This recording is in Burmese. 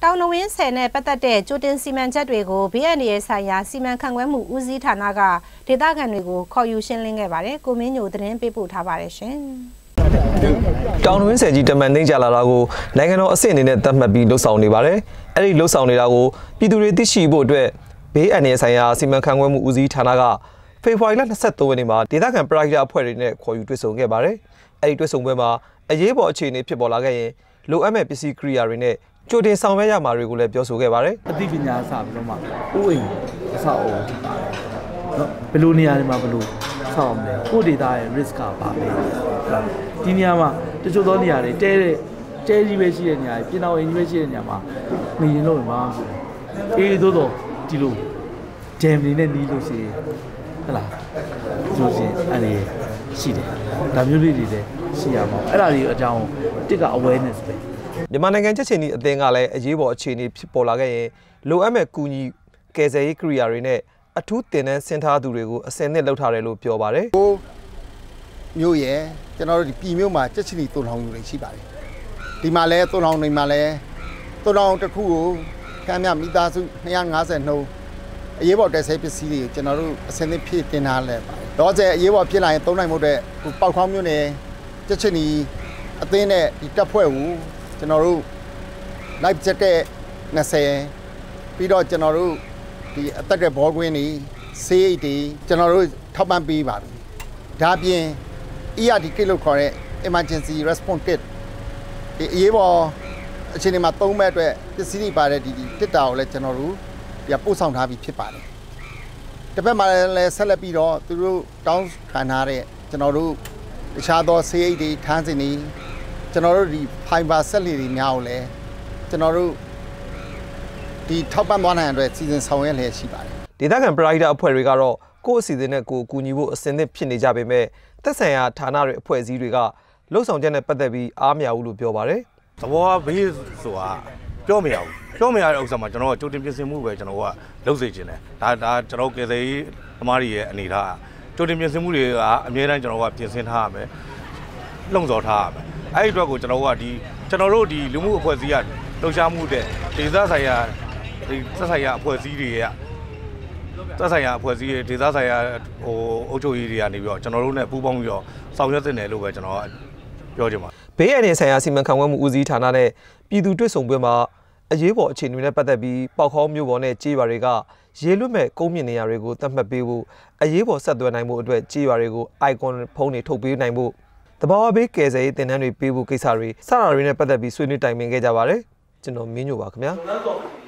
တောင်နဝင်းဆယ်နဲ့ပတ်သက်တဲ့ကြိုတင်စီမံချက်တွေကို BNA ဆိုင်ရာစီမံခန့်ခွဲမှုဦးစီးဌာနကဒေသခံတွေကိုခေါ်ယူရှင်းလင်းခဲ့ပါတယ်။ကိုမင်းညိုသတင်းပေးပို့ထားပါတယ်ရှင်။တောင်နဝင်းဆယ်ကြီးတမန်သိန်းကြလာတာကိုနိုင်ငံတော်အဆင့်အနေနဲ့သတ်မှတ်ပြီးလှုပ်ဆောင်နေပါတယ်။အဲ့ဒီလှုပ်ဆောင်နေတာကိုပြည်သူတွေသိရှိဖို့အတွက် BNA ဆိုင်ရာစီမံခန့်ခွဲမှုဦးစီးဌာနကဖေဖော်ဝါရီလ23ရက်နေ့မှာဒေသခံပရိုက်တာအဖွဲ့တွေနဲ့ခေါ်ယူတွေ့ဆုံခဲ့ပါတယ်။အဲ့ဒီတွေ့ဆုံပွဲမှာအရေးပေါ်အခြေအနေဖြစ်ပေါ်လာခဲ့ရင်လိုအပ်မဲ့ပစ္စည်းကိရိယာတွေနဲ့ကြိုတင်ဆောင်ရွက်ရမှာတွေကိုလည်းပြောဆိုခဲ့ပါတယ်။အသိပညာစပြီးတော့မှဥအိမ်အဆောက်အအုံနော်ဘယ်လိုနေရာတွေမှာဘယ်လိုဆောက်အောင်လဲကိုဒေတာရဲ့ risk ကပါပဲဒီနေရာမှာတချို့သောနေရာတွေတဲကြီးပဲရှိတဲ့နေရာတွေပြင်တော်အိမ်ကြီးပဲရှိတဲ့နေရာမှာနေရင်လို့မှာအေးသို့တော့ဒီလို jam တွေနဲ့နီးလို့ရှိရင်ဟလာဆိုရှင်အဲ့ဒီရှိတယ်ဒါမျိုးလေးတွေလည်းရှိရမှာအဲ့ဒါတွေအကြောင်းတစ်က awareness ပဲမြန်မာနိုင်ငံချက်ချင်းဒီအသင်းကလည်းအရေးပေါ်အခြေအနေဖြစ်ပေါ်လာခဲ့ရင်လိုအပ်မဲ့ကူညီကယ်ဆယ်ရေးကိရိယာတွေနဲ့အထူးတင်နန်းဆင်းထားသူတွေကိုအစင်နဲ့လှုပ်ထားတယ်လို့ပြောပါတယ်။မျိုးရဲ့ကျွန်တော်တို့ဒီပြည်မျိုးမှာချက်ချင်းဒီတုံထောင်ယူနေရှိပါတယ်။ဒီမှာလဲတုံထောင်နေမှာလဲတုံထောင်တစ်ခုကိုခမ်းမြမိသားစု250နှုန်းအရေးပေါ်တက်ဆဲပစ္စည်းတွေကျွန်တော်တို့အစင်နဲ့ဖြည့်တင်ထားလဲပါတယ်။တော့ကျအရေးပေါ်ဖြစ်လာရင်သုံးနိုင်မှုတဲ့ပေါက်ခေါင်းမျိုးနဲ့ချက်ချင်းဒီအသင်းနဲ့ဒီတပ်ဖွဲ့ကိုကျွန်တော်တို့ live jacket 20ပြီးတော့ကျွန်တော်တို့ဒီအသက်တဲ့ဘောကွင်းတွေဆေးအိတ်တွေကျွန်တော်တို့ထောက်ပံ့ပေးပါပြီ။ဒါပြင် ERD kit လို့ခေါ်တဲ့ emergency response kit ဒီအရေးပေါ်အခြေအနေမှာသုံးမဲ့အတွက်ပစ္စည်းတွေပါတဲ့ဒီတစ်တာကိုလည်းကျွန်တော်တို့ပြပို့ဆောင်ထားပြီးဖြစ်ပါတယ်။တစ်ဖက်မှာလည်းဆက်လက်ပြီးတော့သူတို့တောင်းခံထားတဲ့ကျွန်တော်တို့တခြားသောဆေးအိတ်တွေထမ်းစင်တွေကျွန်တော်တို့ဒီ fiber ဆက်လီတွေများကိုလည်းကျွန်တော်တို့ဒီထောက်ပံ့သွားနိုင်တဲ့စီစဉ်ဆောင်ရွက်လျက်ရှိပါတယ်ဒေသခံပရိုက်တာအဖွဲ့တွေကတော့ကိုယ့်အစီအစဉ်နဲ့ကိုယ်ကူညီဖို့အစဉ်သင့်ဖြစ်နေကြပေမဲ့သက်ဆိုင်ရာဌာနတွေအဖွဲ့အစည်းတွေကလှုပ်ဆောင်ချက်နဲ့ပတ်သက်ပြီးအားမရဘူးလို့ပြောပါတယ်သဘောဘေးဆိုတာပြောမရဘူးပြောမရတဲ့ဥစ္စာမှာကျွန်တော်ကကြိုတင်ပြင်ဆင်မှုပဲကျွန်တော်ကလုပ်စေချင်တယ်ဒါကျွန်တော်ကယ်ဆယ်ရေးသမားတွေရဲ့အနေထားကြိုတင်ပြင်ဆင်မှုတွေကအများတိုင်းကျွန်တော်ကပြင်ဆင်ထားရမယ်လှုံ့ဆော်ထားရမယ်အဲ့ဒီအတွက်ကိုကျွန်တော်တို့ဒီလူမှုအဖွဲ့အစည်းကလှုပ်ရှားမှုတဲ့ဒေသဆိုင်ရာအဖွဲ့အစည်းတွေကသက်ဆိုင်ရာအဖွဲ့အစည်းတွေဒေသဆိုင်ရာအုပ်ချုပ်ရေးတွေကနေပြီးတော့ကျွန်တော်တို့နဲ့ပူးပေါင်းပြီးတော့ဆောင်ရွက်တင်တယ်လို့ပဲကျွန်တော်ပြောချင်ပါတယ်ဘေးအန္တရာယ်ဆိုင်ရာစီမံခန့်ခွဲမှုဦးစီးဌာနနဲ့ပြည်သူတွေ့ဆုံပွဲမှာအရေးပေါ်အခြေအနေနဲ့ပတ်သက်ပြီးပေါက်ခေါင်းမျိုးပေါ်နဲ့ကြေးရွာတွေကရေလွတ်မဲ့ကုန်းမြင့်နေရာတွေကိုသတ်မှတ်ပေးဖို့အရေးပေါ်ဆက်သွယ်နိုင်မှုအတွက်ကြေးရွာတွေကို icon ဖုန်းတွေထုတ်ပေးနိုင်ဖို့တဘာဝဘေးကယ်ဆယ်ရေးတင်နန်းတွေပေးဖို့ကိစ္စတွေစတာတွေနဲ့ပတ်သက်ပြီးဆွေးနွေးတိုင်ပင်ခဲ့ကြပါတယ်ကျွန်တော်မင်းညိုပါခင်ဗျာ